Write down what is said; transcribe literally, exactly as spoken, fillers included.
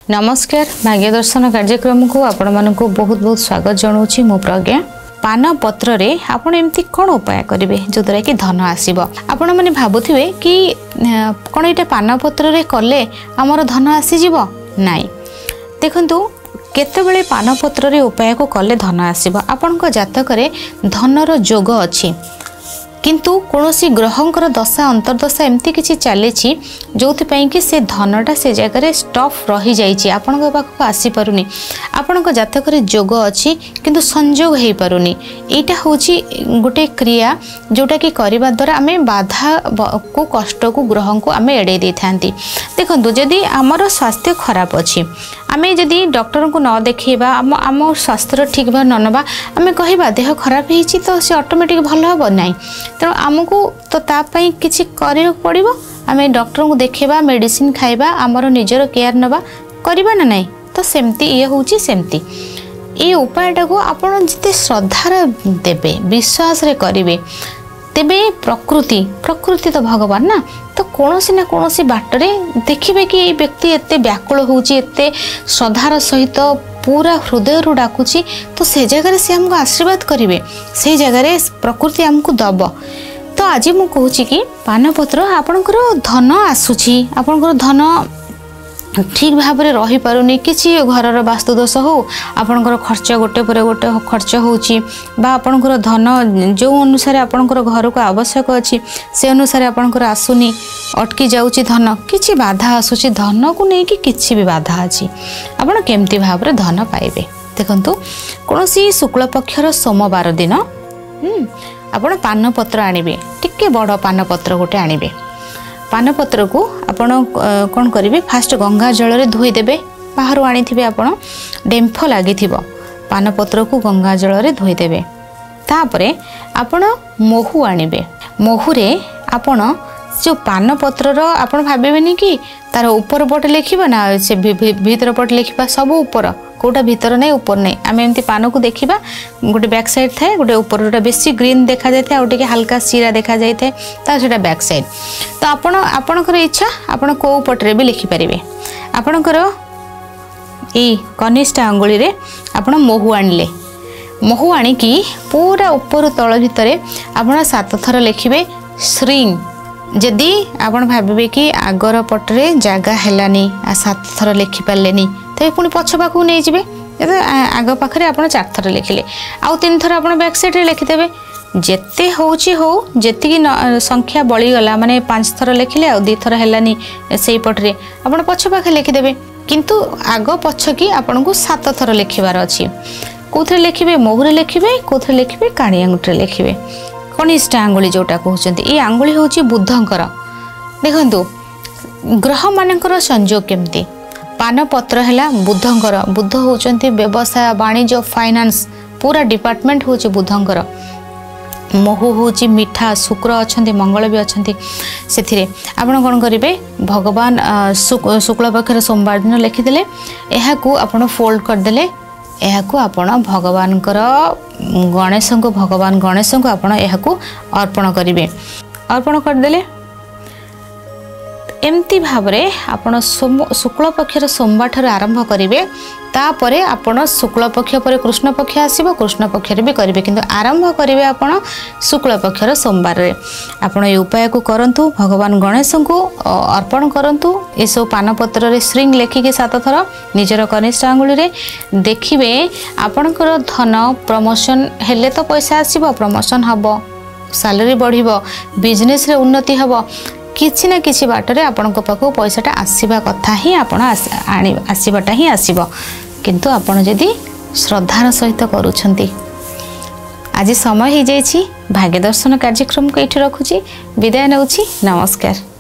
नमस्कार भाग्य दर्शन कार्यक्रम को आपण मानक बहुत बहुत स्वागत जनाऊँ मो प्रज्ञा। पान पत्र रे आपण एमती कौन उपाय करेंगे जो द्वारा कि धन आसब। आपण मैंने भावुवे कि कौन ये पान पत्र रे कले आमर धन आसीज नाई। देखु केतबेले पान पत्र रे उपाय को कले धन आसब। आपण जातक धनर जोग अच्छी किंतु कौनसी ग्रहंकर दशा अंतर्दशा एमती किसी चली जो कि से धनटा से जगह स्टफ रही जाइए आपण पाखक आसी पारुनी। आपण जातक जोग अच्छी किंतु संजोग हो पारुनी। यहाँ हूँ गोटे क्रिया जोटा कि करने द्वारा आम बाधा को कष्ट को ग्रह को आम एड़े दे था। देखो जदि आमर स्वास्थ्य खराब अच्छी आम जदि डॉक्टर को न देखा आम आम स्वास्थ्य ठीक भाव न नवा आम कह देह खराब हो तो सी ऑटोमेटिक भल हम ना। तेणु आमको तो तापाई किसी कर पड़ो आम डॉक्टर को देखा मेडिसिन खाइबा आमर निजर केयर नवा करवा ना नहीं। तो सेमती ये हूँ सेमती ये उपायटा को आपड़ जिते श्रद्धार देवे विश्वास रे करेंगे तेबे प्रकृति प्रकृति तो भगवान ना। तो कौन ना कौन बाटरे देखिए कि ये व्यक्ति एत व्याकुल होते श्रद्धार सहित पूरा हृदय रू डाकुची तो से जगह से हमको आशीर्वाद करेंगे से जगह प्रकृति आमको दब। तो आज मुझे कहूँ कि पानपत्र आपणकर धन आसूची आपणकर धन ठीक भाव में रही पारुनी किसी घर वास्तुदोष हो आपणकर खर्च गोटे पर गोटे खर्च होची बा आपणकर धन जो अनुसार आपणकर घर को आवश्यक अच्छी से अनुसार आपणकर आसुनी अटकी जाऊँगी धन किसी बाधा आसूची धन को लेकिन किसी भी बाधा अच्छी आपड़ केमती भाव में धन पाइबे। देखंतु कौन शुक्ल पक्षर सोमवार दिन आपड़ पान पत्र आनिबे टिके बड़ पान पत्र गोटे आनिबे। पान पत्र को आपण कौन करेंगे फास्ट गंगा जल रे धोई देबे बाहर आनी थे आपण डेम्फ लगी पान पत्र को गंगा जल रे धोई देबे। तापरे आपण महू आनिबे महू रे आपण जो पान पत्र आपण भावेनि कि तार ऊपर पट लिखा ना से भीतर पट लिखा सब ऊपर कोटा भीतर नहीं ऊपर नहीं आम एमती पान को देखा गोटे बैक साइड थाए गोटे ऊपर जोटा बेसी ग्रीन देखा जाए आउ टे हल्का सीरा देखा जाए तार बैक साइड। तो आपण आपणकर इच्छा आपण को पटरे भी लिखिपारे आपणकर ये कनिष्ठ अंगुली रे आपण महू आणले महू आणिकी पूरा ऊपर तल भितर आपण सात थर लिखिबे श्रींग। जदि आपण भावे कि आगर पटरे जगह हैलानी आ सात थर लिखिपारे तो पुणी पछ पाखु नहीं जाए आग पाखे आप चार थर लिखिले आउ तीन थर आप बैक साइड लिखिदेवे जेते होची हो जेतिकी संख्या बळीगला माने पांच थर लिखिले आ दी थर हैलानी से पटरे आप पछ पाखे लिखिदेवे किंतु आग पछ की आपन को सात थर लिखिबार अछि। कोथरे लिखिबे मोहरे लिखिबे कोथरे लिखिबे काणी आंगुठीरे लिखिबे कनिष्ठ आंगुली जोटा कहउचंती ये आंगुली होची बुद्धंकर। देखंतु ग्रह मानकर संयोग केमती पान पत्र है बुद्धंकर बुद्ध होचंती व्यवसाय वाणिज्य फाइनान्स पूरा डिपार्टमेंट होची बुद्धंकर। महू होची मीठा शुक्र अच्छे मंगल भी अच्छे से आपड़ कौन करेंगे भगवान शुक्ल पक्षर सोमवार दिन लिखिदे यहाँ आपड़ फोल्ड करदे यहाँ आपण भगवान गणेश को भगवान गणेश को आपण यहाँ अर्पण करेंगे अर्पण करदे एमती भाव में आपण शुक्ल पक्षर सोमवार ठार आरंभ करेंगे तापरे आपण शुक्ल पक्ष पर कृष्ण पक्ष आसीबो कृष्ण पक्षर भी करेंगे किंतु आरंभ करेंगे आपण शुक्ल पक्षर सोमवार रे आपण ये उपाय को करंतु भगवान गणेश को अर्पण करंतु ये सब पान पत्र रे श्रृंग लेखिके सात थर निजर कनिष्ठ आंगुली रे देखिबे आपणकर धन प्रमोशन हेले तो पैसा आसीबो प्रमोशन हबो सैलरी बढ़िबो बिजनेस रे उन्नति हबो किसी ना किसी बाटरे आपण पाखु पैसाटा आसवा कथा ही आपण आसवाटा ही आसब किंतु आपण जदि श्रद्धार सहित करुछंती। आज समय हो जाइछि भाग्य दर्शन कार्यक्रम को ये रखुची विदाय नौछि नमस्कार।